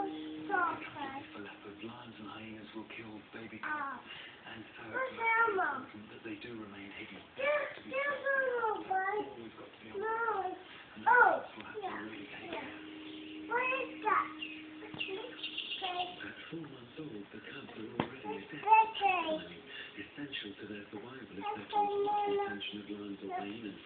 For leopards, lions and hyenas will kill baby cubs, and so it's important that they do remain hidden. Always got to be on the and the cubs will have to really take care. At 4 months old, the cubs are already essential to their survival if they're close to the attention of lions or hyenas.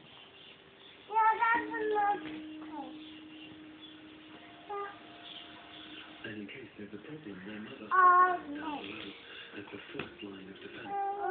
And in case there's a problem, their mother down below as the first line of defense.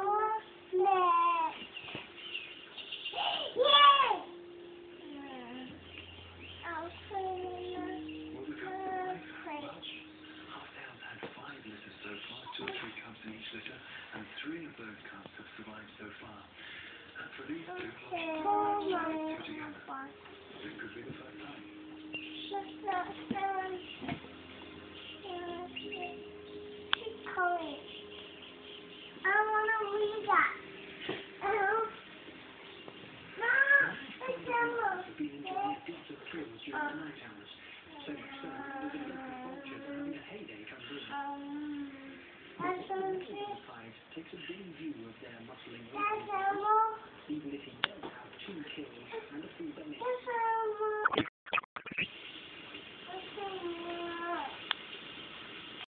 Will the cubs survive? Well, Halftail's had 5 litters so far, 2 or 3 cubs in each litter, and 3 of those cubs have survived so far. For these 2, two together, it could be the first time. I want to read that. Takes a big view of their muscling